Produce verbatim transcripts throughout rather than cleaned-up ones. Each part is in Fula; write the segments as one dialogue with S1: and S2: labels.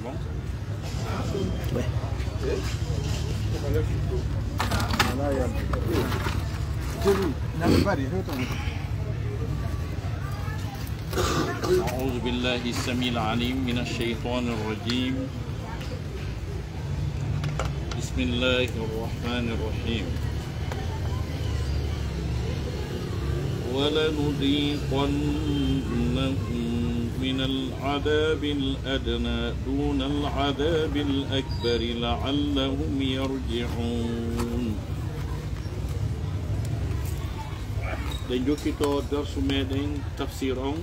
S1: bon.
S2: Ouais.
S1: أعوذ بالله السميع العليم من الشيطان الرجيم. بسم الله الرحمن الرحيم. ولنذيقنهم من العذاب الأدنى دون العذاب الأكبر لعلهم يرجعون. Den jokkito darsu meɗen tafsir on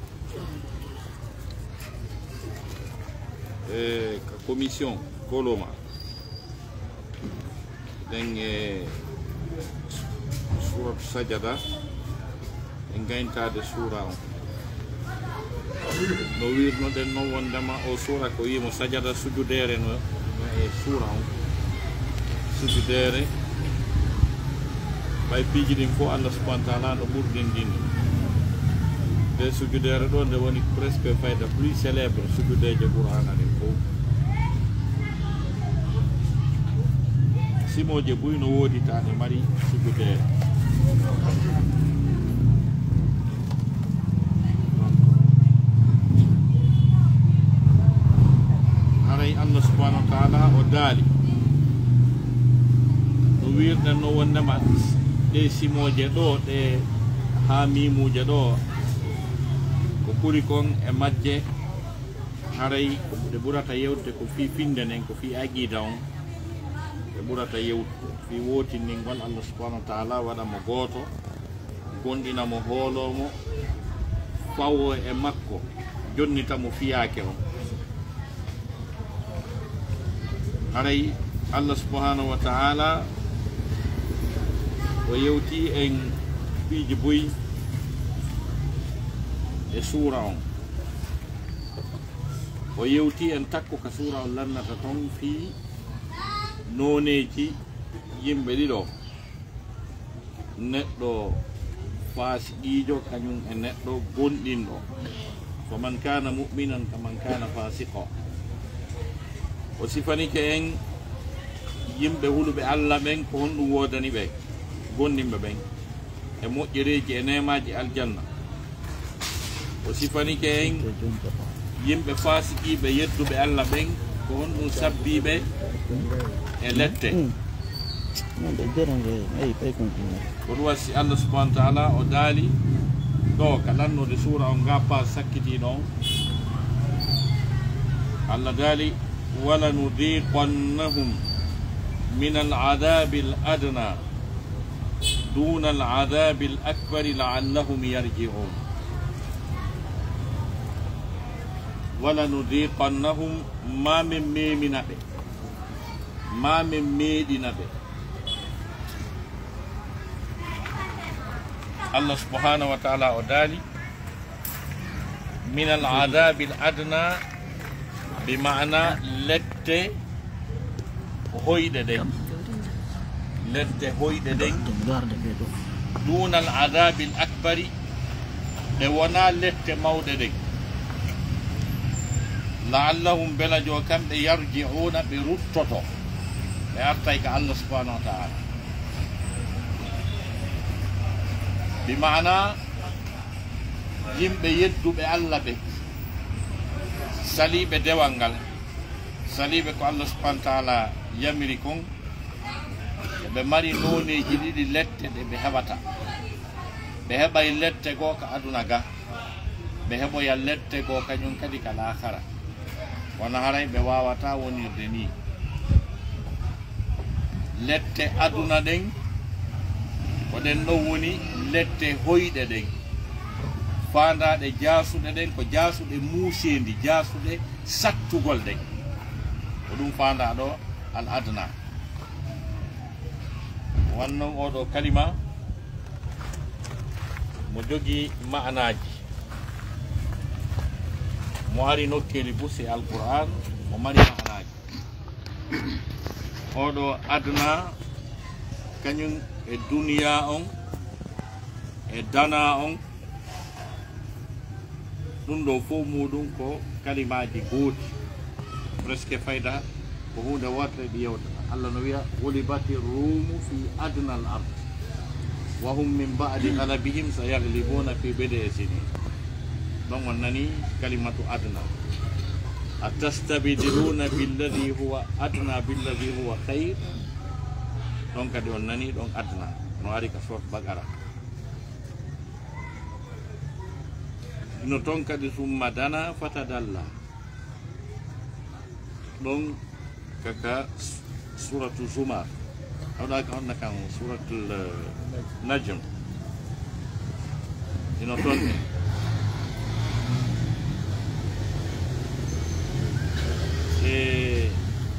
S1: e ka commission koloma den e suratu sajada en gayntade sura on no wirnoɗen no wondema o sura ko wimo sajada sujudere no e sura on sujudere bay piiji ɗin fof Allah subhanahu wa ta'ala no ɓurɗin ɗinni nde sujudere ɗo nde woni presque fayda plus célèbre sujudeje qur'ana ɗin fof simoje buy no woditane mari sujudere haray Allah subhanahu wa ta'ala o daali no wirɗen no wondema ɗe simoje ɗo ɗe ha mimuje ɗo ko ɓuri kon e majje haray ɗe ɓurata yewde ko fi finde nden ko fi aqida on ɗe ɓurata yewtude fi wotinningol Allah subhanahu wa ta'ala waɗamo gooto gonɗinamo hoolomo fawo e makko jonnitamo fiyake on haray Allah subhanahu wa ta'ala o yewti en piiji boyi e suura on o yewti en takko ka suura on lannata ton fi nooneji yimɓe ɗiɗo neɗɗo faasiqiijo kañum e neɗɗo gonɗinɗo fa man kana mu'minan ka man kana fasiqo o sifanike en yimɓe huluɓe Allah ɓen ko honɗum wodani ɓe gondimɓe ɓen e moƴƴereji e nemaji aljanna o sifanike en yimɓe fasikiɓe yedduɓe Allah ɓen ko honɗum sabbiɓe e lette ko ɗum wasi Allah subhanahu wa ta'ala o daali ɗo ka lannude suura on nga pas sakkitiɗo on Allah daali walanudiqannahum min al-adabi al-adna دون العذاب الأكبر لعلهم يرجعون ولنذيقنهم ما من ميمنا به ما من ميدنا به الله سبحانه وتعالى أدالي من العذاب الأدنى بمعنى لت هويد دين لت هويد دين دون العذاب الأكبر لونا لت مود دين لعلهم بلجوا كم يرجعون برتطو لأرتيك الله سبحانه وتعالى بمعنى يمبي يدو بألا بك صليب دوانغال صليب كو الله سبحانه وتعالى يمركم بماري نوني جديد لت بهبتا بهبا يلت كوكا أدونغا بهبا يلت كوكا ينكدي كالآخرة ونهاري بواواتا ونيردني lette aduna den woden do woni lette hoyde den faandade jaasude den ko jaasude muusendi jaasude sattugol den ko dum faanda do al adna wanno odo kalima mo jogi maanaaji mo ari nokkeli busi al qur'an mo mari maanaaji odo adna kanyum e dunia on e dana on dum do fo mudum ko kalimaji gooti presque fayda ko hunde wotere ɗi yewtata Allah no wiya gulibati rumu fi adna al ard wa hum min ba'di ghalabihim sayaglibuna fi bid'i sinin. Donc on nani kalimatu adna atastabidiluna billadhi huwa adna billadhi huwa khair. Donc kadi on nani donc adna no ari ka sort bagara no ton kadi summa dana fatadalla. Donc kaka suratul Zumar ada kan nakang suratul Najm ino ton eh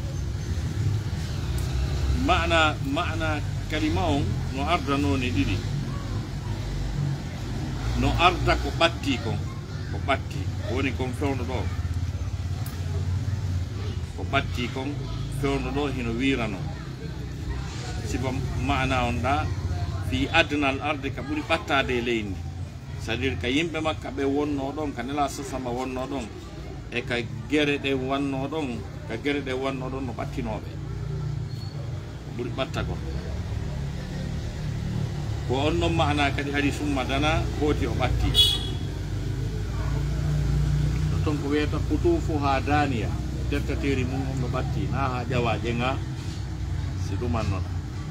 S1: makna makna kalimau no arda no ni didi no arda ko batti ko ko batti woni kon fewno do ko batti kon fewno do hino wirano siba maana on da fi adnal ardi ka buri battade leydi, c'est-à-dire ka yimbe makka be wonno don kanela sasama wonno don e ka gere de wonno don ka gere de wonno don no battinobe buri batta ko ko onno maana kadi hari summa dana hoti o batti ton ko weta kutufu hadaniya tettateri mum on no batti na ha jawa jenga siduman non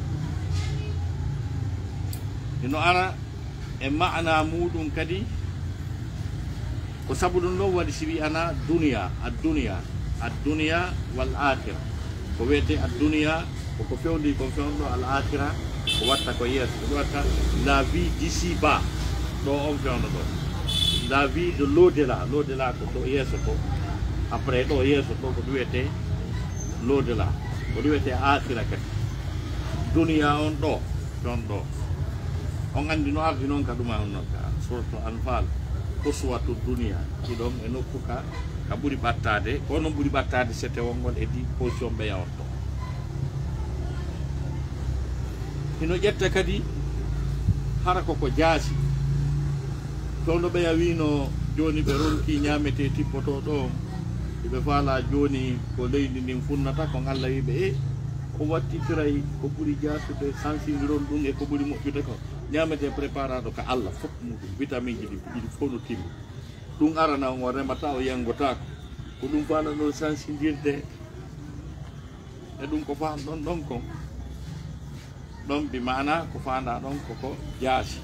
S1: ino ara e maana mudum kadi ko sabudun do wadi sibi ana dunia ad dunia ad dunia wal akhir ko wete ad dunia ko ko fewndi ko fewndo al akhirah ko watta ko yes ko watta la vie d'ici bas do on fewndo do la vie de l'au-delà l'au-delà ko do yes ko après do yes ko ko duwete l'au-delà ko duwete akhirah kadi dunia on do don do on andi no ardi non ka duma on ka suratul anfal uswatu dunia idom e nokku ka ka buri battade ko non buri battade sete wongol e di position be yawto ino jetta kadi harako ko jaasi to no be yawino joni be ronki nyamete tippoto do be fala joni ko leydi ndin funnata ko Allah wibe e ko watti tiray ko buri jaasude sansidiron dum e ko buri moƴƴude ko nyamete preparado ka Allah fop mu vitamine ji di fono tim dum arana on remata o yangota ko dum fana no sansidirde e dum ko fam don don ko don bi mana ko fanda don ko ko jaasi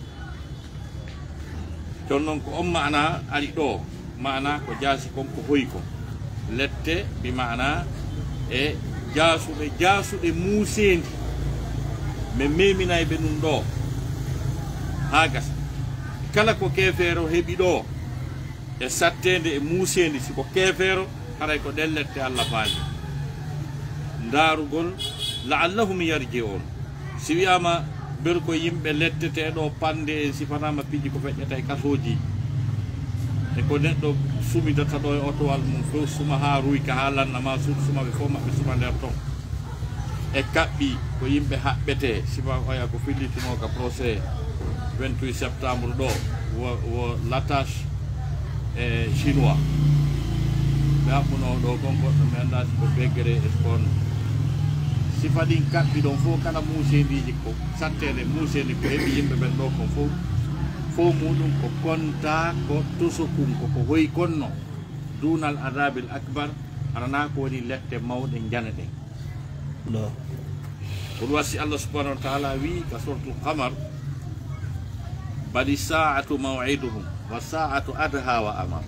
S1: ton non ko on mana ari do mana ko jaasi kon ko hoy ko lette bi mana e jaasude jaasude musendi me memina e be dum do hagas kala ko kefero hebi do e sattende e musendi siko kefero haray ko dellette Allah faali darugol la'allahum yarji'un si wiyama ber ko yimbe lettete do pande e sifanama piji ko feƴƴata e kasoji e ko neddo sumidata do e otowal mum fo suma ha ruy ka halanna ma su suma be fo mabbe suma nder ton e kabbi ko yimbe habbete sifa oya ko fillitino ka procès vingt-huit septembre do wo wo l'attache e chinois be apuno do gongo to menda ko begere e spon sifa din kabbi don fo kala musendi ko sattede musendi ko hebi yimbe ben do ko fo fo mudum ko konta ko tusukum ko ko hoy konno dunal adabil akbar arana ko woni lette mawde janade do ko wasi Allah subhanahu wa ta'ala wi ka suratul qamar badi sa'atu maw'iduhum wa sa'atu adha wa amar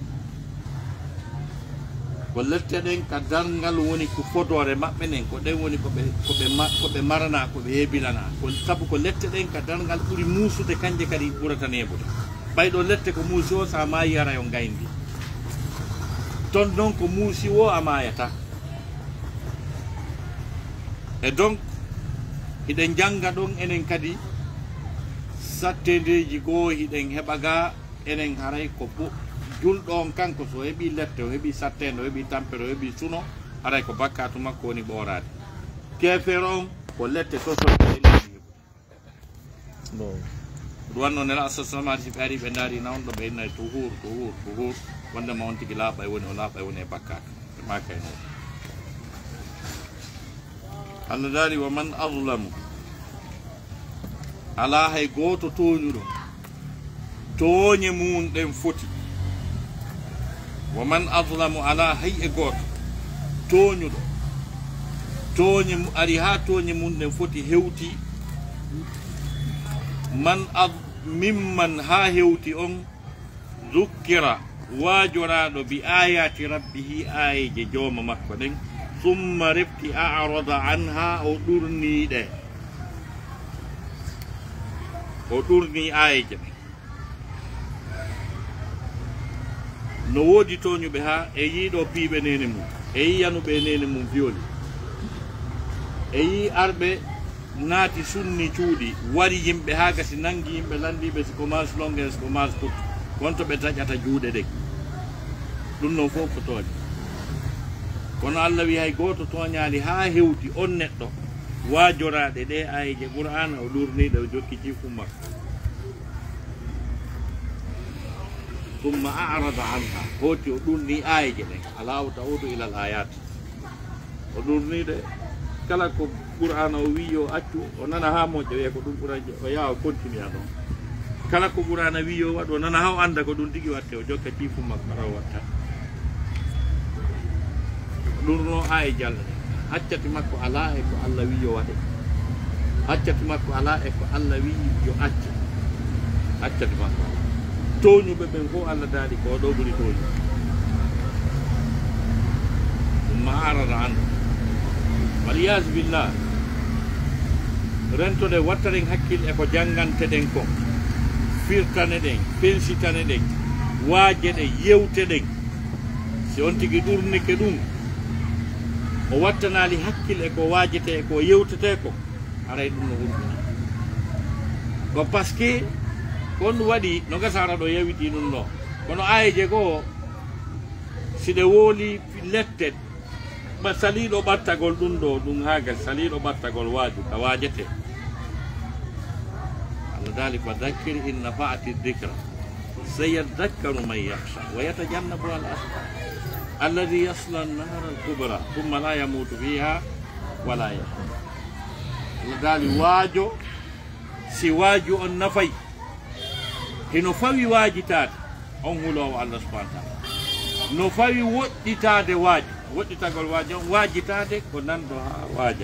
S1: ko lette den ka dangal woni ko fodore mabbe nen ko den woni ko be ko be ko be marana ko be hebilana ko sabu ko lette den ka dangal buri musude kanje kadi burata nebude baydo lette ko musi o sa ma yara yo gayndi ton donc ko musi o amayata e donc iden janga don enen kadi sattedeji go hiden hebaga enen haray ko bu julɗon kanko so heɓi lette o heɓi sattende o heɓi tampere o heɓi suno aray ko bakkatu makko woni ɓorade kefere on ko lette sosoɗe ɗum wanno nela asasamati si ɓe ari ɓe daari nawɗo ɓe innayi tuhur tuhur tuhur wondema on tigi laaɓa e woni o laaɓa e woni e bakkatu e maka e noon Allah dali wa man azlamu ala hay goto toñuɗo toñe mum ɗen foti wa man azlamu ala hay e goto toñuɗo toñe ari ha toñe mum ɗen foti hewti man ad mimman ha hewti on zukkira wajoraɗo bi ayati rabbihi ayeje jooma makko ɗen summa refti a'rada anha o ɗurniɗe o ɗurni ayeje ɓe no woodi toñuɓe ha e yiiɗo piiɓe nene mum e yi yanuɓe nene mum violi e yi arɓe naati sunni cuuɗi wari yimɓe ha gasi nangi yimɓe landiɓe siko mas longue siko mas put wonto ɓe taƴata juuɗe ɗen ɗum noon fof ko tooñe kono Allah wi hay goto toñali ha hewti on neɗɗo wajoraɗe ɗe ayije qur'ana o ɗurniɗe o jokki cifum makko ثم أعرض عنها هوتي ودوني آية جنين الله تعود إلى الآيات ودوني ده كلا كو قرآن ويو أتو ونانا هامو جوية كدون قرآن وياو كونتيني أدو كلا كو قرآن ويو وادو ونانا هاو عندك كدون تيجي واتي وجوك تيفو مكبرا واتا دونو آية جالة حتى تمكو على إكو الله ويو وادو حتى تمكو على إكو الله ويو أتو حتى تمكو toñu ɓe ɓen fof Allah daali ko ɗo ɓuri toñu ma arada an waliyas billah rentode wattaren hakkille e ko janganteɗen ko firtane ɗen pensitane ɗen waaje ɗe yewte ɗen si on tigi ɗurnike ɗum o wattanali hakkille e ko waajete e ko yewtete ko aray ɗum no wurɗina ko par ce que kon waɗi no gasara ɗo yawiti ɗum ɗo kono ayeje goo siɗe wooli lette ba saliɗo ɓattagol ɗum ɗo ɗum hagal saliɗo ɓattagol waaju ka waajete Allah dali fa dakkir in nafaati dicra sayadakkaru man yakhsha wa yatajannabu al ashqa alladi yasla annara al kubra thumma la yamutu fiha wala yahya Allah dali waajo si waaju on nafay hino fawi waajitade on hulowo Allah subhanahu wa ta'ala no fawi woɗɗitade waaji woɗɗitagol waaji on waajitade ko nanɗo ha waaja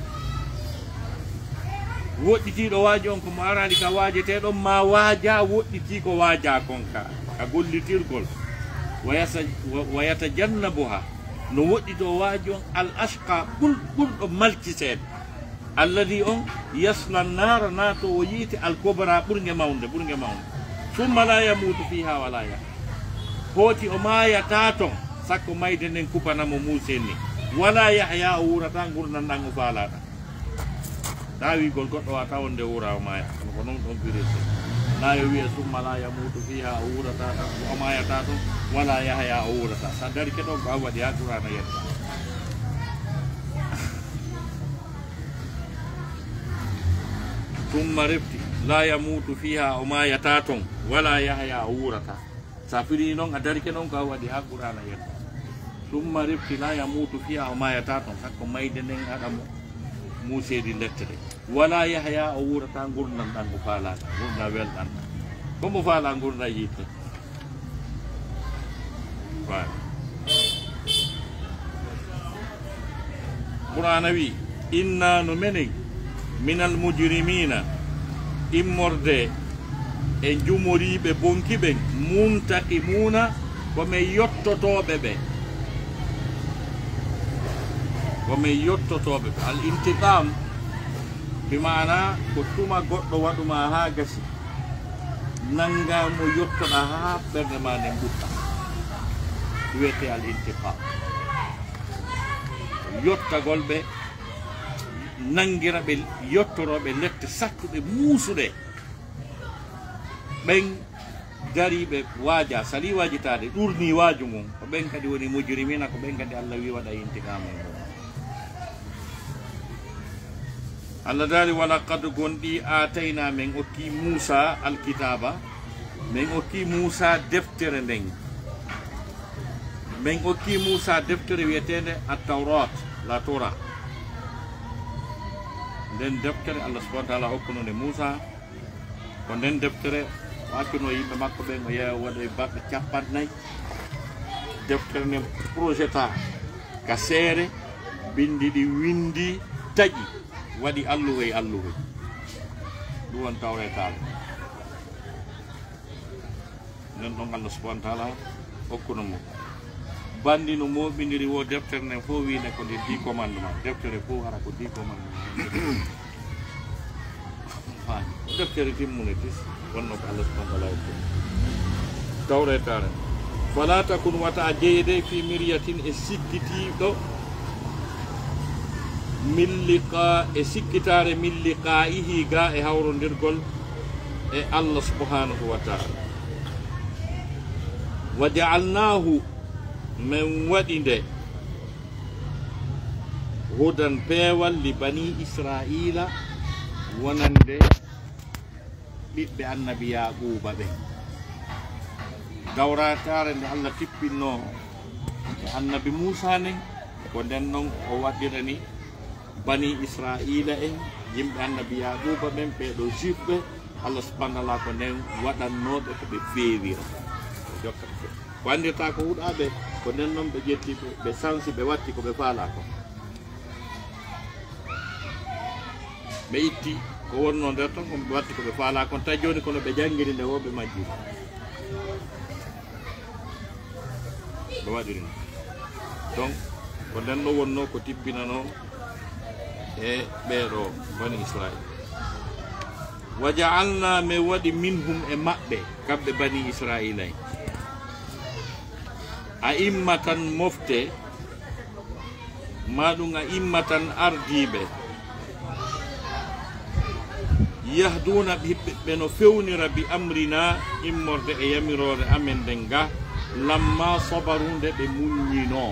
S1: woɗɗitiɗo waaji on komo arani ka waajeteɗon ma waaja woɗɗiti ko waaja kon ka ka gollitirgol wayata jannabuha no woɗɗito waaji on al ashqa ɓur ɓurɗo maltiseede alladi on yasla nara nato o yiite al kobra ɓurge mawde ɓurge mawde ثم لا يموت فيها ولا يحيا هوتي وما يتاتون سكو مايدن نين كوبانا مو موسيني ولا يحيا ورتا غورنا نانغو فالاتا داوي غول غودو واتا وندي ورا وما يا كو نون دون بيريس لا يوي ثم لا يموت فيها ورتا وما يتاتون ولا يحيا ورتا سدار كدو باوا دي قرانا يتا ثم رفتي لا يموت فيها وما يتاتون ولا يحيا ورثا سافري نون ادارك نون كا ودي ها قرانا يت ثم ربت لا يموت فيها وما يتاتون حق مايدن ادم موسى دي لتري ولا يحيا ورثا غورنا دان فالا غورنا ويل دان كوم فالا غورنا يت فا قران وي إنا نمني من المجرمين immorde e jumoriɓe bonkiɓe muntaqimuna komin yottotoɓe ɓe komin yottotoɓe ɓe al intiqam bimana ko tuma goɗɗo waɗuma ha gasi nangamo yottoɗa ha ɓerde ma nden ɓutta wiyete al intiqam yottagol ɓe nangira ɓe yottoroɓe lette sattuɗe muusuɗe ɓen dariɓe waaja sali waajitade ɗurni waaju mum ko ɓen kadi woni mujrimina ko ɓen kadi Allah wi waɗa intiqama e mum Allah daali wala qad gonɗi atayna men okki Musa alkitaba men okki Musa deftere nden men okki Musa deftere wiyetede at-Tawrat la Torah nden deftere Allah subhanahu wa ta'ala hokkuno Musa ko nden deftere wakino yimɓe makko ɓe mo yeewa waɗa e balɗe capannayyi deftere nde projet ta ka seere bindi ɗi windi taƴi waɗi alluwe alluwe ɗum won tawretade nden ɗon Allah subhanahu wa ta'ala hokkuno mo bandi no moɓidiri wo deftere nden fof wiine ko nde dix commandement deftere fof hara ko dix commandement deftere timmune tis wonno ko Allah subhanahu wa ta'ala hokkuno tawretade fala takun wata jeyde fi miryatin e sikkitiɗo min liqa e sikkitare min liqaihi ga e hawrodirgol e Allah subhanahu wa ta'ala wa ja'alnahu min waɗi nde hudan peewal li bani israila wonande ɓiɓɓe annabi yaquba ɓe gawratare nde Allah tippinno e annabi Musa nen ko nden noon o waɗirani bani israila en yimɓe annabi yaquba ɓen ɓeɗo juif ɓe Allah subhanahu wa ta'ala ko nden waɗannoɓe ko ɓe feewira jokkata fe ko andirta ko huɗaɓe ko nden noon ɓe ƴetti ɓe sansi ɓe watti ko ɓe faala ko ɓe itti ko wonno nder ton koɓe watti ko ɓe faala kon tawi joni kono ɓe janggiri nde woɓe majjiri ɓe waɗiri donc ko nden no wonno ko tibbinano e ɓeɗo bani Israil wa ja'alna mi waɗi minhum e maɓɓe kamɓe bani Israila en a immatan mofte maɗum a immatan ardiɓe yahduna ɓiɓɓe no fewnira bi amrina immorde e yamirore amen nden ga lamma sabarunde ɓe muññino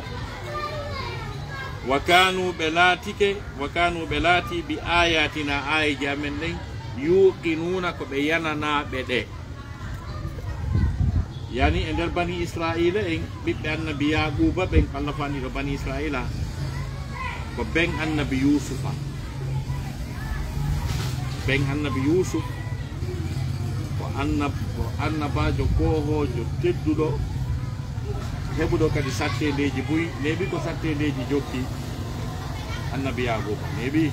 S1: wa kanu ɓe laatike wa kanu ɓe laati bi ayatina ayaji amen nden yuqinuna ko ɓe yananaɓe ɗe yani e nder bani israila en ɓiɓɓe annabi yaquba ɓen Allah faniɗo bani israila ko ɓen annabi yusufa ɓen annabi yusuf ko annab ko annabajo kohojo tedduɗo heɓuɗo kadi sattedeji buy neɓi ko sattedeji jokki annabi yaquba neɓi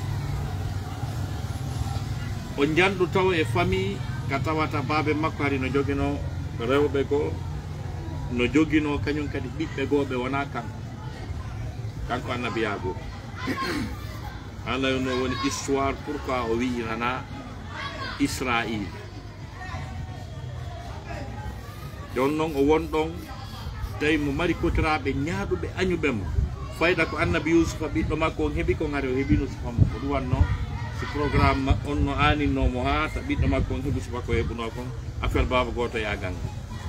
S1: o janɗu taw e famille ka tawata babe makko hari no joguino rewɓe go no joguino kañum kadi ɓiɓɓe goɓe wona kanko kanko annabi yaquba Allah no woni histoire pourquoi o wi nana Israil jon noon o won ɗon tawi mo mari kotiraɓe ñaaɗuɓe añuɓe mo fayda ko annabi yusufa ɓiɗɗo makko on heeɓi kon ari o heeɓino sufa mo ko ɗum wanno si programme on no aninnomo ha ta ɓiɗɗo makko on heeɓi sufa ko heɓuno kon affaire baba goto yaganga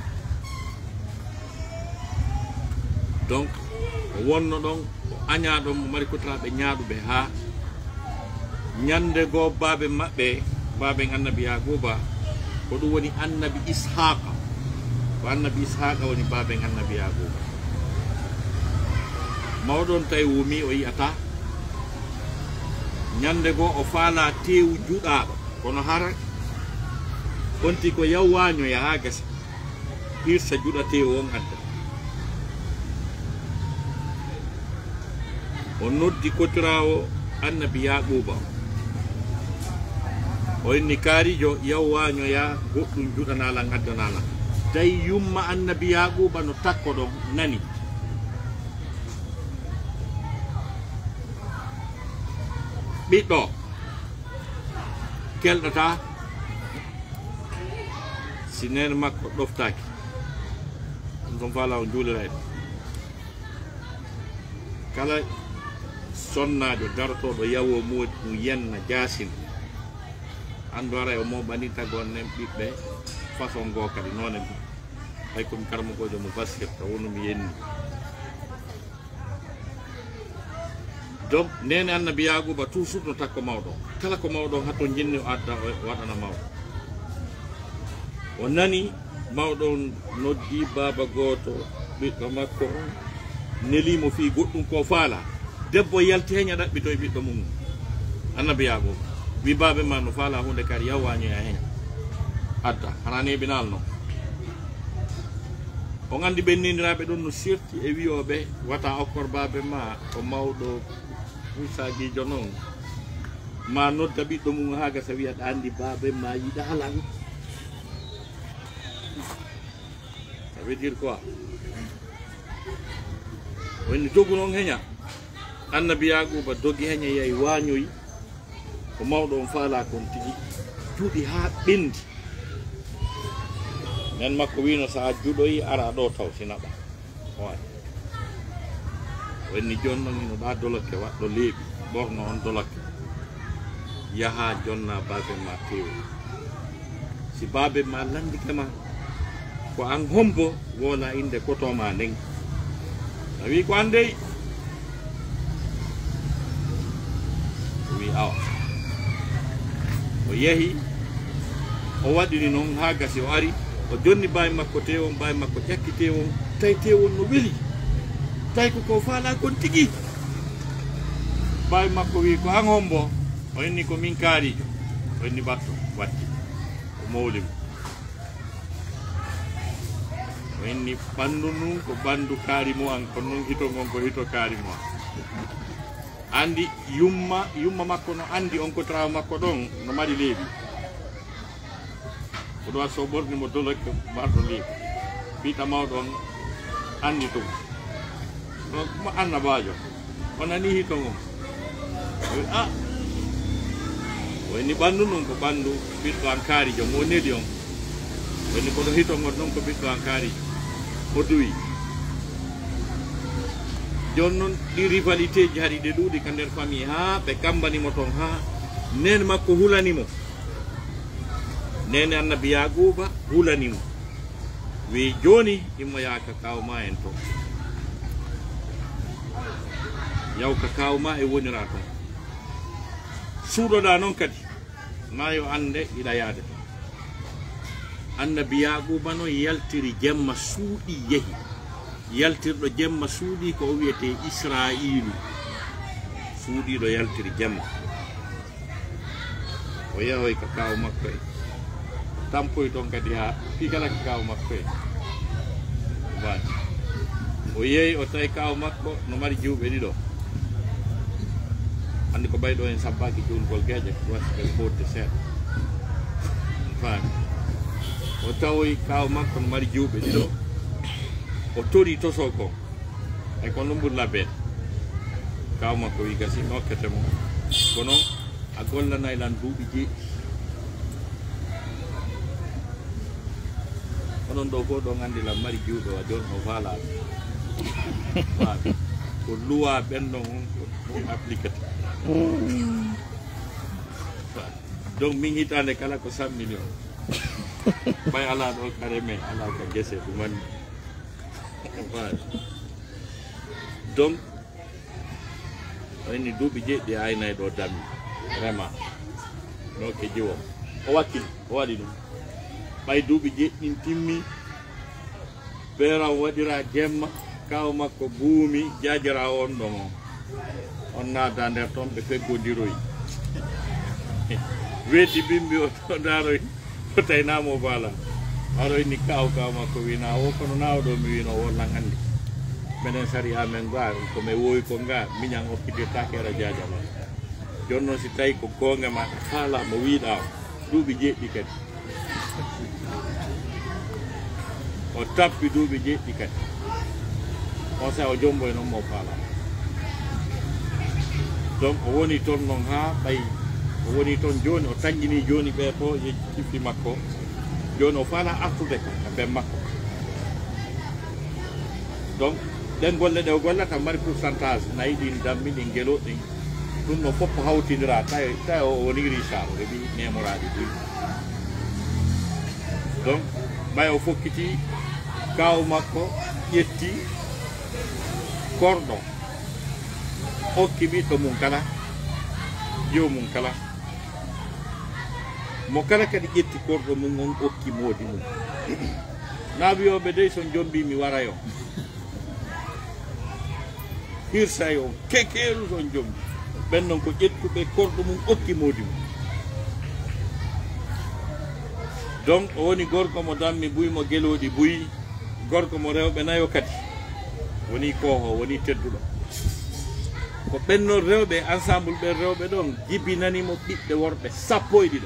S1: donc o wonno ɗon o añaɗon mo mari kotiraɓe ñaaɗuɓe ha ñande goo babe maɓɓe baben annabi yaquba ko ɗum woni annabi ishaqa ko annabi ishaqa woni baben annabi yaquba mawɗon tawi wumi o yiyata ñande goo o faala tewu juɗaɗo kono hara onti ko yawwañoya ha gesa hirsa juɗa tewu on adda o noddi kotirawo annabi yaquba o inni kaarijo yawwañoya goɗɗum juɗanalan addanalan tawi yumma annabi yaquba no takko ɗon nani ɓiɗɗo kelɗata si nene makko ɗoftaki ɗum ton fala o juulirayɗo kala sonnajo darotoɗo yawo moodi ɗum yenna jasin andu ara o mo ɓani tagon nen ɓiɓɓe façon go kadi noone hay komi karmagojo mo basket to wonumi yenni donc nene annabi yaquba toujours no takko mawɗo kala ko mawɗo hatto jinni o adda o waɗana mawɗo o nani mawɗo noddi baba goto ɓiɗɗo makko nelimo fi goɗɗum ko faala debbo yalti heña ɗaɓɓito e ɓiɗɗo mum annabi yaquba wi babe ma no fala hunde kadi yawanyo ya hen adda hanane binal no o ngandi bennindiraɓe ɗon no sirti e wiyoɓe wata okkor babe ma o mawɗo usagijo noon ma nodda ɓiɗɗo mum haga sa wiya ɗa andi babe ma yiɗa halan ça veut dire quoi woni dogu noon heña annabi yaquba dogi heña yeyi wañoyi ko mawɗo on faala kon tigi juuɗi ha ɓendi nen makko wino sa juɗoyi ara ɗo taw sinaɓa wa wonni joni noon ino ɗa dolokke waɗɗo leeɓi ɓorno on dolokke yaha jonna babe ma tewo si babe ma landike ma ko an hombo wola inde kotoma nden a wi ko andey o wi awa o yehi o waɗini noon ha gasi o ari o jonni bawi makko tewon bawi makko ƴakki tewon tawi tewon no weeli tawi koko faala kon tigui bawi makko wi ko an hombo o inni ko min kaarijo o inni batto watti o mawlimo o inni ɓandu nun ko ɓandu kaari mo an kono noon hito gon ko hito kaari mo an andi yumma yumma makko no andi on ko trawa makko ɗon no mari leeɓi ko ɗo so ɓornimo dolokke mbarɗo leeɓi ɓiita mawɗo on andi tum mo annabajo o nani hito gon o wi a woni ɓandu nun ko ɓandu ɓiɗɗo an kaarijo mo neli on woni koɗo hito gon ɗon ko ɓiɗɗo an kaarijo o duwi joni noon ɗi rivalité ji haɗi ɗe ɗuuɗi ka nder famille ha ɓe kambanimo toon ha nene makko hulanimo nene annabi yaquba hulanimo wi joni immoyaka kawma en to yaw ka kawma e wonira toon suuɗoɗa noon kadi ma yo ande iɗa yaade toon annabi yaquba no yaltiri jemma suuɗi yehi yaltirɗo jemma suuɗi ko o wiyete israilu suuɗiɗo yaltiri jemma o yehoy ko kaw makko e tampoy toon kadi ha fi kala ko kaw makko e waɗi o yeeyi o tawi kaw makko no mari juuɓe ɗiɗo andi ko ɓayɗo en sabbaki jungol gueƴe wasɓe fodde seeɗa faami o tawoy kaw makko no mari juuɓe ɗiɗo o tori toso ko ay ko no ɓurla beeɗe kaw makko wi gasi nokkete mo kono a gollanaylan duuɓi jeeɗi onon ɗo fof ɗo gandilan mari juuɗe wa joni o faalaɓe faami ko luwa ɓenɗon on ko appliquete donc min hitande kala ko cent million ɓay ala ɗo kare men ala ka guese ɗumanni donc wayni duuɓi jeeɗɗi aynayi ɗo dammi vraiment noke jiwo o wakkili o waɗi ɗum ɓay duuɓi jeeɗɗin timmi beeran waɗira jemma kaw makko buumi jajira on ɗon on on naada nder toon ɓe feggodiroyi weeti bimbi o to daroy o taynamo bala aroyni kaw kaw makko wina o kono nawɗo mi wino wollan hannde minen sari amen ga komi wowi ko nga miñan okkitirtake era jajama joni noon si tawi ko gonga ma haalama wiiɗa duuɓi jeeɗɗi kadi o tappi duuɓi jeeɗɗi kadi on sa o jomboy noon mo faala donc o woni toon noon ha ɓay o woni toon joni o tañƴini joni ɓe to ye cifti makko joni o faala artude ka e ɓen makko donc ɗen golle ɗe o gollata mari pourcentage nayi ɗin dammi ɗin guelo ɗin ɗum no fof hawtidira tawi tawi o woni richard o heeɓi memoraɗi ɗin donc ɓay o fokkiti kaw makko ƴetti korɗo hokki ɓiɗɗo mum kala jomum kala mo kala kadi ƴetti korɗo mum on hokki moodi mum naawiyoɓe dey son jombi mi wara yo hirsay on kekeru son jombi ɓen noon ko ƴettuɓe korɗo mum hokki moodi mum donc o woni gorko mo dammi buy mo geloɗi buy gorko mo rewɓe nayo kadi woni koho woni tedduɗo ko ɓennon rewɓe ensemble ɓe rewɓe ɗon jibinanimo ɓiɓɓe worɓe sappo e ɗiɗo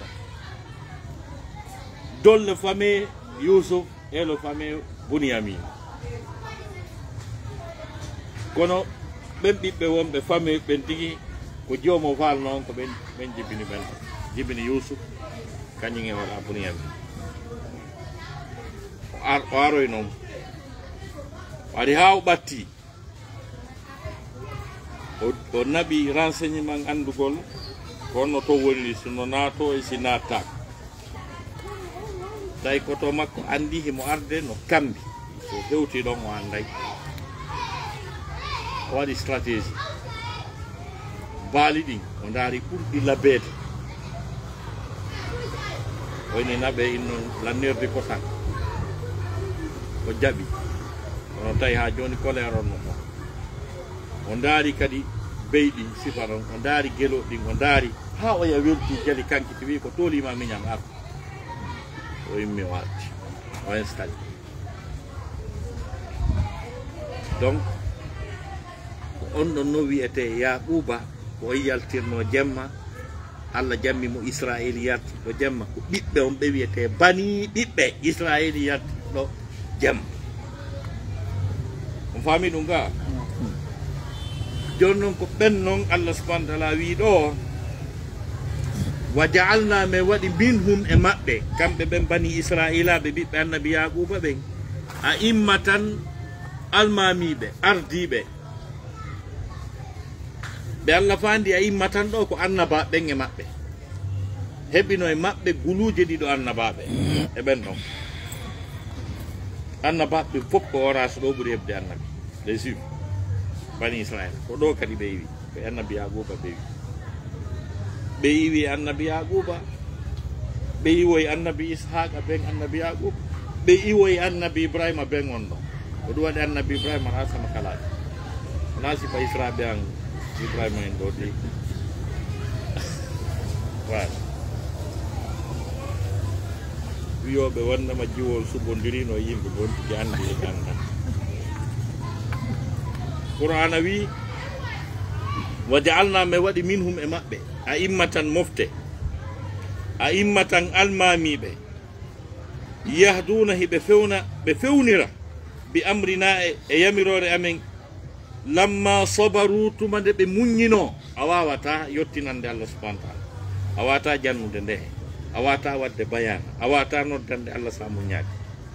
S1: dol le famille Youssouf et le famille Bunyamin kono ɓen ɓiɓɓe wonɓe famille ɓen tigi ko joomo faal noon ko ɓen ɓen jibini ɓen jibini Youssouf kañum e wala Bunyamin o aroy noon waɗi ha o ɓatti o naɓi renseignement andugol kono to woni sono naato e si nattako tawi koto makko andi himo arde no kambi so hewti ɗon o anday o waɗi stratégie baali ɗin o daari ɓurɗi labbeede wayni naɓe inno lannirde kotan o jaɓi ono tawi ha joni colére onno on o daari kadi beyɗi sifa ɗon o daari geloɗin o daari ha o ya welti jali kankiti wi ko tolima miñam arko o yimmi o arti o installe donc ko on ɗon no wiyete Yaquba ko yaltirno jemma Allah jammi mo Israël yarti ɗo jemma ko ɓiɓɓe on ɓe wiyete bani ɓiɓɓe Israël yarti ɗo jemma on faami ɗum ga joni noon ko ɓen noon Allah subhanahu wa taala wi ɗo wa jaalna me waɗi minhum e maɓɓe kamɓe ɓen bani Israila ɓe ɓiɓɓe annabi Yaquba ɓen a immatan almamiɓe ardiɓe ɓe Allah fandi a immatan ɗo ko annaba ɓen e maɓɓe heɓino e maɓɓe guluje ɗiɗo annabaɓe e ɓen ɗon annabaɓe fof ko orage ɗo ɓuuri heɓde annabi les juifs bani Israël ko ɗo kadi ɓe yiwi ko annabi Yaquba ɓe wi ɓe yiwi annabi Yaquba ɓe yiwoy annabi Ishaqa ɓen annabi Yaquba ɓe iwoy annabi Ibrahima ɓen on ɗo ko ɗum waɗi annabi Ibrahima ha sama kalaji wona sifa israɓe an Ibrahima en ɗo de voilà wiyoɓe wonnama jiwol suɓodirino yimɓe gon tigi andi e gandal Qur'ana wi wa jaalna me waɗi minhum e maɓɓe a immatan mofte a immatan almamiɓe yahduna hiɓe fewna ɓe fewnira bi amrina e yamirore amen lamma sabaru tuma nde ɓe muññino a wawata yettinande Allah subhanahu wa taala a wata jannude nde a wata wadde bayana a wata noddande Allah sa muñaki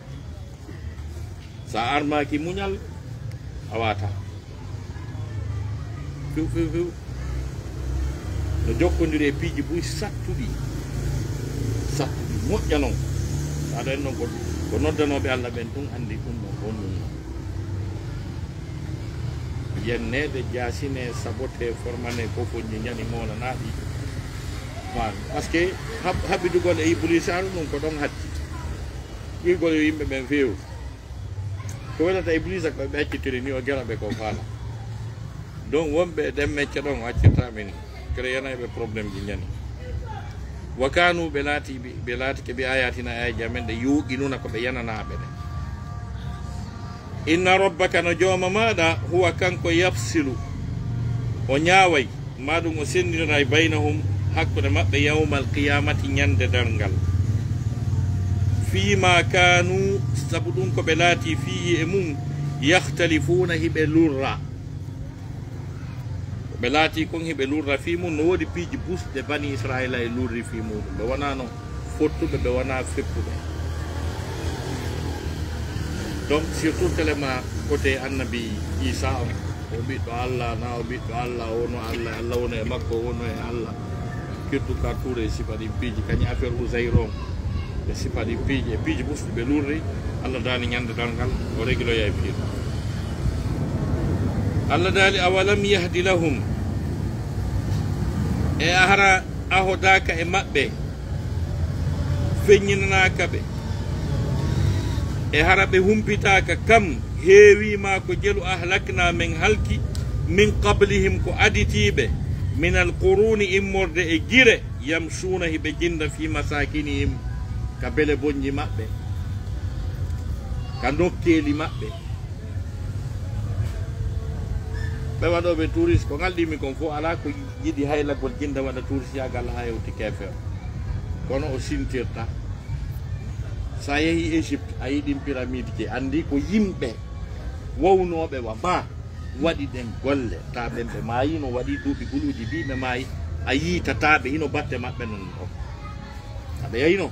S1: sa armaki muñal a wata few few few no jokkodiri e piiji buy sattuɗi sattuɗi moƴƴa noon aɗa en noon ko ko noddanoɓe Allah ɓen ɗum andi ɗum no on ɗum yennede jasine sabote formane fofoñi ñani monanaɗi man par ce que haɓidugol e iblisaru ɗum ko ɗon hatti ɓigol yo yimɓe ɓen feewu ko welata iblisa koɓe accitiri ni o geraɓe ko faala donc wonɓe ɗen mecce ɗon o accirtaɓe ni créanayɓe probléme ji ñani wa kanu ɓe laati ɓe laati ke ɓe ayatina ayaji amen ɗe yuuqinuna ko ɓe yananaɓe ɗe inna rabbaka no jooma maɗa huwa kanko yafsilu o ñaaway maɗum o sendiniray baynahum hakkude maɓɓe yawmal qiyamati ñande darngal fima kanu sabu ɗum ko ɓe laati fihi e mum yahtalifuna hiɓe lurra ɓe laati kon hiɓe lurra fi mum no woodi piiji busɗe bani israila e lurri fi muɗum ɓe wona no fottuɓe ɓe wona feppuɓe donc surtout telema côté annabi Isa o o ɓiɗɗo Allah na o ɓiɗɗo Allah wono Allah Allah wono e makko wono e Allah kirtu ka toure sifa ɗin piiji kañum affaire Uzair on ɓe sifa ɗin piiji e piiji busɗe ɓe lurri Allah daani ñande dalngal o réguloya e piir Allah daali awalam yahdi lahum e ahara ahodaka e maɓɓe feññinanaka ɓe e hara ɓe humpitaka kam heewima ko jelu ahlakna min halki min qablihim ko aditiɓe min alquruni immorde e gire yamsuna hiɓe jinda fi masakinihim ka bele bonji maɓɓe ka nokkeli maɓɓe ɓe waɗoɓe touriste ko ngalɗimi kon fof ala ko yiɗi haylagol jinda waɗa touriste yagal ha yewti kefew kono o sintirta sa yeehi Égypte a yiɗin pyramide je andi ko yimɓe wownoɓe wa ma waɗi ɗen golle ta ɓen ɓe maayi no waɗi duuɓi ɓuluuji mbi ɓe maayi a yiitataɓe hino batte maɓɓe non ɗon aɓe yayino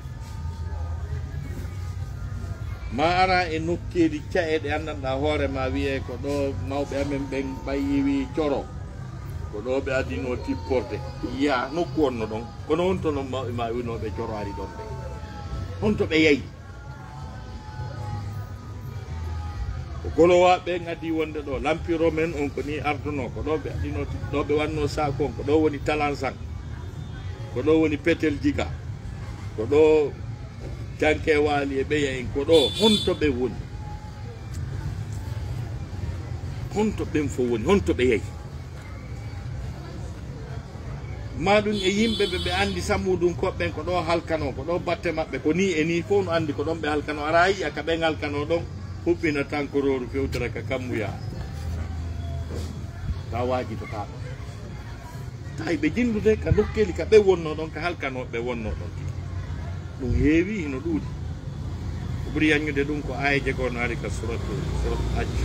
S1: ma ara e nokkeeli caɗe anndanɗa hoore ma wiye ko ɗo mawɓe amen ɓen ɓayiwi coro ko ɗo ɓe adino tipporde yiya nokku wonno ɗon kono honto no mawɓe ma winoɓe coro ari ɗon ɓe honto ɓe yayi ko golowaɓe gaddi wonde ɗo lampiro men on ko ni arduno ko ɗo ɓe adino ɗo ɓe wanno sakon ko ɗo woni talansan ko ɗo woni petel jiga ko ɗo janke waali e ɓeya en ko ɗo honto ɓe woni honto ɓen fo woni honto ɓe yeeyi maɗum e yimɓe ɓe andi sammuɗum koɓɓen ko ɗo halkano ko ɗo batte maɓɓe ko ni e ni fof no andi ko ɗon ɓe halkano ara yiya ka ɓen halkano ɗon huɓɓina tankororu fewtira ka kammuya ta wajitotaɗo tawi ɓe jindude ka dokkeli ka ɓe wonno ɗon ka halkanoɓe wonno ɗon ɗum heewi hino ɗuuɗi ko ɓuri yanñude ɗum ko aya jegono ari ka suratu surat hajj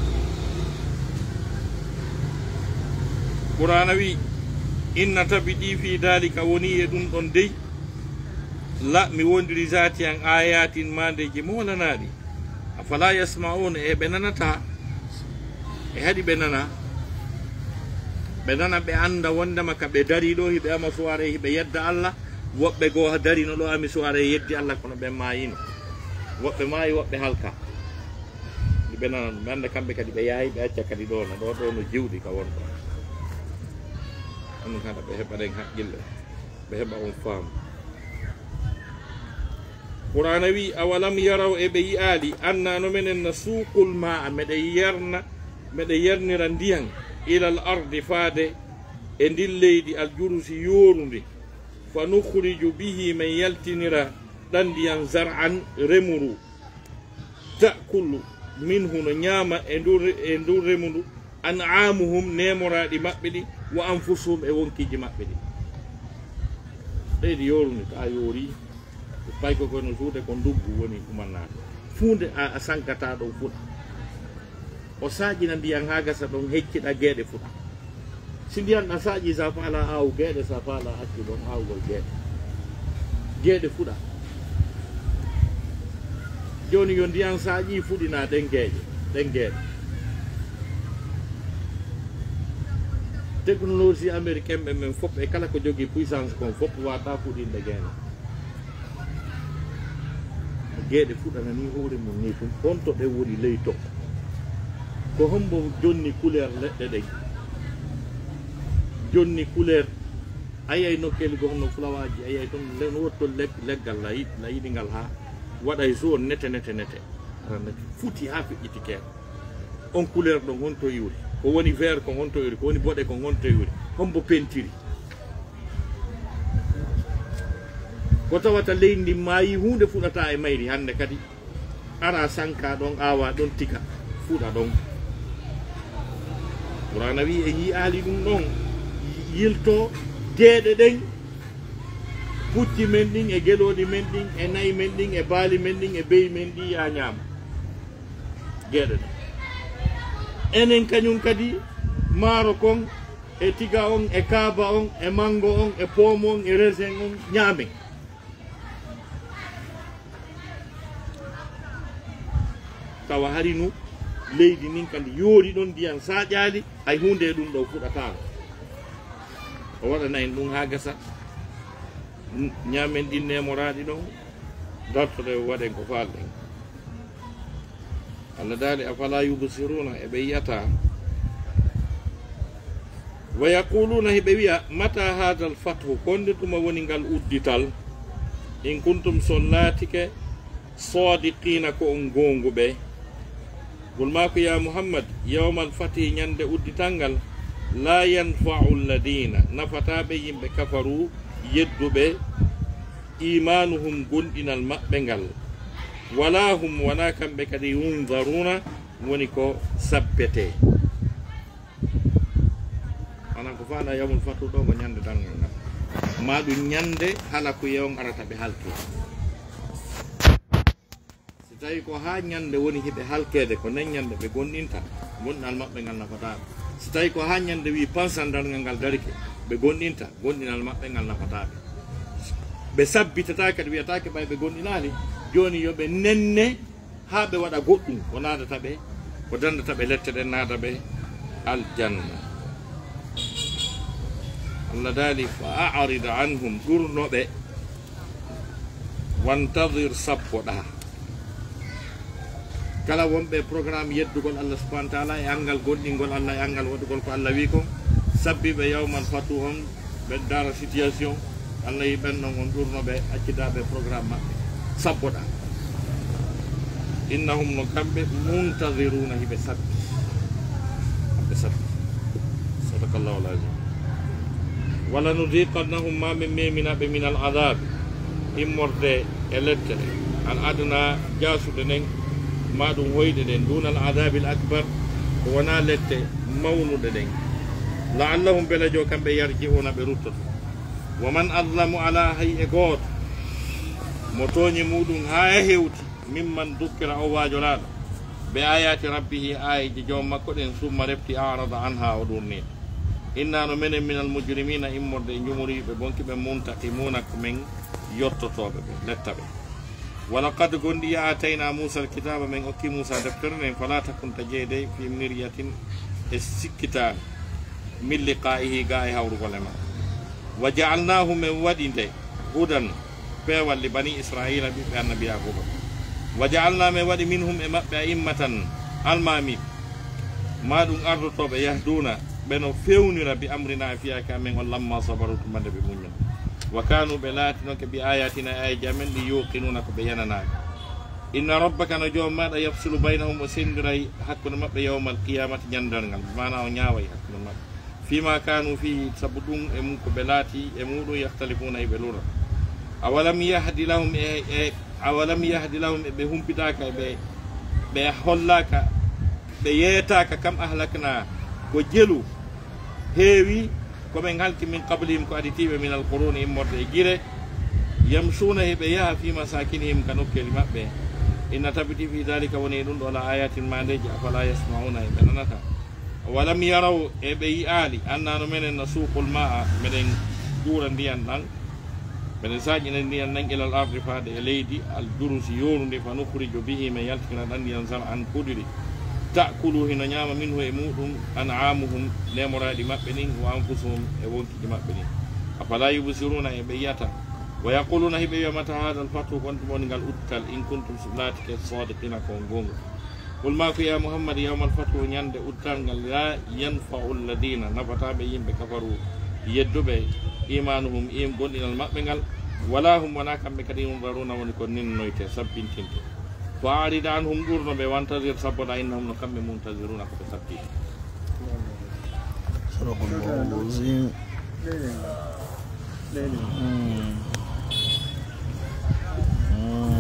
S1: qur'ana wi inna tabi ɗi fi dalika woni e ɗum ɗon dey la mi wondiri zati an ayatin mandeji molanaɗi afala yasmauna e ɓe nanata e haɗi ɓe nana ɓe nana ɓe anda wondema ka ɓe dari ɗo hiɓe ama soire hiɓe yedda Allah woɓɓe goo darino ɗo ami soire yeddi Allah kono ɓe mayino woɓɓe maayi woɓɓe halka ɓe nana ɗum ɓe anda kamɓe kadi ɓe yaayi ɓe acca kadi ɗo no ɗo ɗo no jiwɗi ka wonɗo ɗum haɗa ɓe heɓa ɗen haqqille ɓe heɓa on faamu qur'ana wi awalam yaraw e ɓe yi'aali annano menen na suuqul ma a meɗe yerna meɗe yernira ndiyan ilal ardi faade e ndin leydi aljurusi yorundi fa nukhriju bihi men yaltinira ɗan ndiyan zar'an remuru ta'kulu minhu no ñaama e ndur e ndur remundu an'amuhum nemoraɗi maɓɓe ɗi wa anfusuhum e wonkiji maɓɓe ɗi leydi yorundi ta yoori pay ko kono suude ko nduggu woni umannaɗo funde a sankata ɗon fuɗa o saƴina ndiyan ha gasa ɗon hecciɗa gueɗe fuɗa si ndiyan ɗa saƴi sa faala aw gueɗe sa faala accu ɗon awgol gueɗe gueɗe fuɗa joni yo ndiyan saƴi fuɗina ɗen gueƴe ɗen gueɗe technologie américaine ɓe men fof e kala ko jogui puissance kon fof wata fuɗinde gueɗe gueɗe fuɗana ni hoore mum ni tum honto ɗe woni ley to ko hombo jonni couleur leɗɗe ɗen jonni couleur ayiyay nokkel go honno fulawaji ayiyay toon no wottol leggal layi layiɗigal ha waɗay zone nete nete nete aranati futi ha feƴƴiti keeɗo on couleur ɗon honto yuri ko woni vert ko honto yuri ko woni boɗe ko honto yuri hombo pentiri ko tawata leydi ndi maayi hunde fuɗata e mayri hande kadi ara sanka ɗon awa ɗon tika fuɗa ɗon qur'ana wi e yi'ali ɗum ɗon yilto deeɗe ɗen pucci men ɗin e geloɗi men ɗin e nayi men ɗin e baali men ɗin e beyi men ɗi ya ñaama gueɗe ɗen enen kañum kadi maaro kon e tiga on e kaaba on e mango on e pomme on e raisin on ñaamen tawa harinu leydi nin kandi yoori ɗon ndiyan saƴali hay hunde ɗum ɗo fuɗata o waɗana en ɗum ha gasa ñamen ɗin nemoraɗi ɗon dartode waɗen ko falɗen Allah daali afala yubsiruna eɓe yiyata wa yaquluna heɓe wiya mata hada l fathu konde ɗuma woni ngal uddital in kuntum son laatike sadiqina ko on gonguɓe gol mako ya Muhammad yawmal fatih ñande uddital ngal la yanfa'u alladina nafataɓe yimɓe kafaru yedduɓe imanuhum gonɗinal maɓɓe ngal wala hum wona kamɓe kadi yundaruna woni ko sabbete ana ko faala yawmul fatu ɗo ko ñande dangal ngal ma ɗum ñande hala ko yew arata ɓe halke si tawi ko ha ñande woni hiɓe halkede ko nen ñande ɓe gonɗinta gonɗinal maɓɓe ngal nafataɓe si tawi ko ha ñande wi pansandalngal ngal darike ɓe gonɗinta gonɗinal maɓɓe ngal nafataɓe ɓe sabbitata kadi wiyatake ɓay ɓe gonɗinali joni yoɓe nenne ha ɓe waɗa goɗɗum ko nadata ɓe ko dandata ɓe lette ɗen naada ɓe aljanna Allah daali fa a'rid anhum ɗurnoɓe wantadir sappoɗa kala wonɓe programme yeddugol Allah subhanahu wa ta'ala e angal gonɗingol Allah e angal waɗugol ko Allah wi ko sabbiɓe yawman fatu on ɓe dara situation Allah yi ɓen non on ɗurnoɓe accidaɓe programme maɓɓe sabboɗa innahum no kamɓe muntadiruna hiɓe sabbi ɓe sabbi sadakallahu alazim wala nudiqannahum ma min meminaɓe min al adabe immorde e lettere al adna jasuɗe nden ma ɗum hoyde ɗen dunal adabe l akbar ko wona lette mawnuɗe ɗen laallahum belejo kamɓe yarji'una ɓe ruttoto wa man adlamu ala hay e gooto mo tooñi muɗum ha e hewti mimman dukkira o waajolaɗo ɓe ayati rabbihi ayiji joom makko ɗen summa refti arada anha o ɗurniɗo inna no menen minal mujrimina immorde e jumuriɓe bonkiɓe muntakimuna ko men yottotoɓe ɓe letta ɓe walaqad gondi atayna musa alkitaba men okki musa deftere nden fala takunta jeeyde fi miryatin e sikkitani min liqaihi ga e hawrugol e ma wa jaalnahu men waɗi nde hudan peewal li bani israila ɓiɓɓe annabi yakuba wa jaalna men waɗi minhum e maɓɓe a immatan almami ma ɗum ardotoɓe yahduna ɓeno fewnira bi amrina fiyaka men o lamma sabaru tumande ɓe muñan wa kanu ɓe laati noon ke bi ayatina e ayaji amen ɗi yuqinuna ko ɓe yananaɓe inna rabbaka no joom maɗa yafsulu baynahum o sendiray hakkude maɓɓe yawmal qiyamati ñandal ngal mana o ñaaway hakkude maɓɓe fima kanu fi sabu ɗum e mum ko ɓe laati e muɗum yahtalifuna eɓe lura awalam yahdi lahum e e awalam yahdi lahum e ɓe humpitaka e ɓe ɓe hollaka ɓe yeetaka kam ahlakna ko jelu heewi koɓe halki min qablihim ko aditiɓe min alquruni immorde e guire yamsuna heɓe yaha fi masakinihim ka nokkeli maɓɓe inna tabiti fi dalika woni ɗum ɗo la ayatin mandeji afala yasmauna eɓe nanata walam yaraw eɓe yi'ali annano menen no suuqul ma'a meɗen ƴuura ndiyan ɗan meɗen saƴina ndiyan ɗan ilal ardi faade e leydi al durusi yorundi fa nukhrijo bihi men yaltina ɗan ndiyan sar an kudiri ta'kulu hino ñaama minhu e muɗum an'amuhum nemoraɗi maɓɓe ɗin wa anfusuhum e wonkiɗi maɓɓe ɗin afala yubsiruna eɓe yiyata wa yaquluna hiɓe wiyamata hada alfatu gonɗum woni ngal uttal in kuntum laatike sadiqina kon gonga qul ma ko ya muhammad yawma alfatu ñande uttal ngal la yanfa'u alladina nafataɓe yimɓe kafaru yedduɓe imanuhum im gonɗinal maɓɓe ngal wala hum wona kamɓe kadi yundaruna woni ko ninnoyte sabbintinte fa arida anhum ɗurno ɓe wantadir sabboɗa innahum no kamɓe muntadiruna koɓe sabbita
S2: Mm.